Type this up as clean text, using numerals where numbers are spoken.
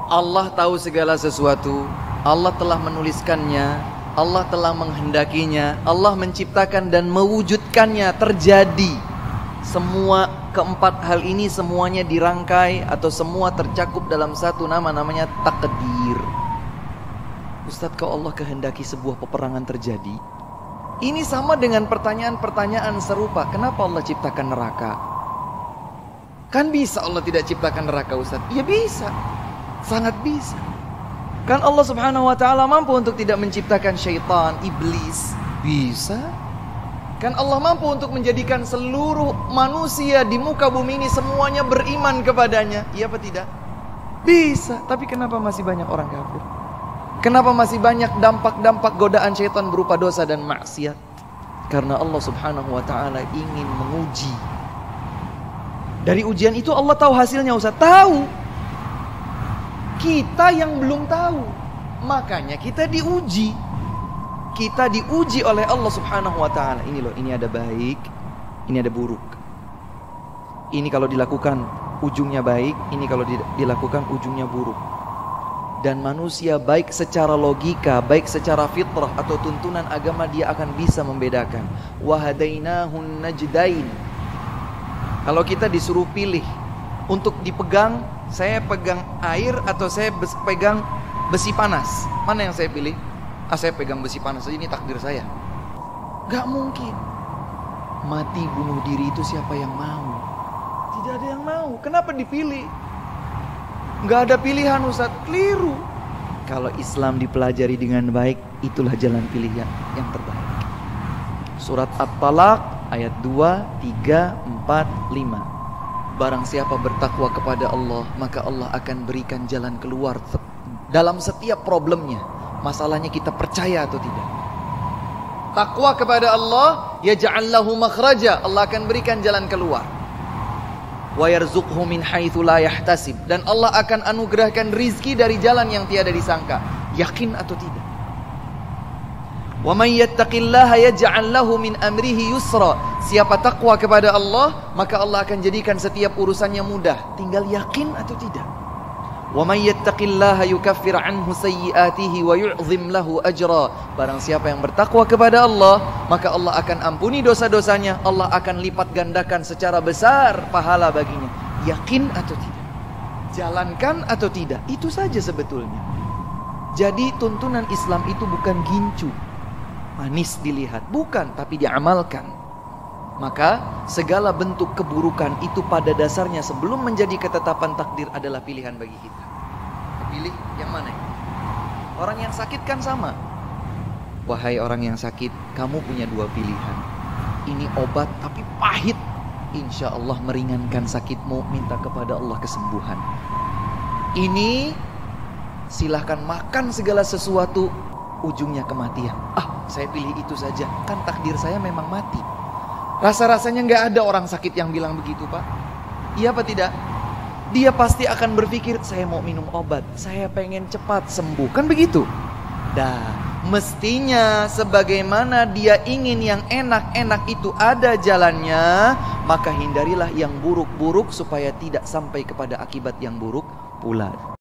Allah tahu segala sesuatu. Allah telah menuliskannya, Allah telah menghendakinya, Allah menciptakan dan mewujudkannya terjadi. Semua keempat hal ini semuanya dirangkai atau semua tercakup dalam satu nama, namanya takdir. Ustadz, kalau Allah kehendaki sebuah peperangan terjadi, ini sama dengan pertanyaan-pertanyaan serupa. Kenapa Allah ciptakan neraka? Kan bisa Allah tidak ciptakan neraka, Ustadz? Ya bisa, sangat bisa. Kan Allah subhanahu wa ta'ala mampu untuk tidak menciptakan syaitan, iblis. Bisa. Kan Allah mampu untuk menjadikan seluruh manusia di muka bumi ini semuanya beriman kepadanya. Iya apa tidak? Bisa. Tapi kenapa masih banyak orang kafir? Kenapa masih banyak dampak-dampak godaan syaitan berupa dosa dan maksiat? Karena Allah subhanahu wa ta'ala ingin menguji. Dari ujian itu Allah tahu hasilnya, Ustaz. Tahu. Kita yang belum tahu. Makanya kita diuji. Kita diuji oleh Allah subhanahu wa ta'ala. Ini loh, ini ada baik, ini ada buruk. Ini kalau dilakukan ujungnya baik, ini kalau dilakukan ujungnya buruk. Dan manusia baik secara logika, baik secara fitrah atau tuntunan agama, dia akan bisa membedakan. Wahadainahun najdain. Kalau kita disuruh pilih untuk dipegang, saya pegang air atau saya pegang besi panas, mana yang saya pilih? Saya pegang besi panas saja, ini takdir saya. Gak mungkin. Mati bunuh diri itu siapa yang mau? Tidak ada yang mau. Kenapa dipilih? Gak ada pilihan, Ustaz. Keliru. Kalau Islam dipelajari dengan baik, itulah jalan pilihan yang terbaik. Surat At-Talaq ayat 2, 3, 4, 5. Barang siapa bertakwa kepada Allah, maka Allah akan berikan jalan keluar dalam setiap problemnya. Masalahnya kita percaya atau tidak. Takwa kepada Allah, yaj'al lahu makhraja, Allah akan berikan jalan keluar. Wa yarzuqhu min haitsu la yahtasib, dan Allah akan anugerahkan rizki dari jalan yang tiada disangka. Yakin atau tidak? Wa may yattaqillaha yaj'al lahu min amrihi yusra. Siapa takwa kepada Allah, maka Allah akan jadikan setiap urusannya mudah. Tinggal yakin atau tidak. Wa may yattaqillaha yukaffir anhu sayyi'atihi wa yu'zim lahu ajra. Barang siapa yang bertakwa kepada Allah, maka Allah akan ampuni dosa-dosanya, Allah akan lipat gandakan secara besar pahala baginya. Yakin atau tidak? Jalankan atau tidak? Itu saja sebetulnya. Jadi tuntunan Islam itu bukan gincu, manis dilihat, bukan, tapi diamalkan. Maka segala bentuk keburukan itu pada dasarnya sebelum menjadi ketetapan takdir adalah pilihan bagi kita. Pilih yang mana? Orang yang sakit kan sama. Wahai orang yang sakit, kamu punya dua pilihan. Ini obat tapi pahit. Insya Allah meringankan sakitmu, minta kepada Allah kesembuhan. Ini silahkan makan segala sesuatu, ujungnya kematian. Saya pilih itu saja, kan takdir saya memang mati. Rasa-rasanya gak ada orang sakit yang bilang begitu, Pak. Iya apa tidak? Dia pasti akan berpikir, saya mau minum obat, saya pengen cepat sembuh. Kan begitu? Mestinya sebagaimana dia ingin yang enak-enak itu ada jalannya, maka hindarilah yang buruk-buruk supaya tidak sampai kepada akibat yang buruk pula.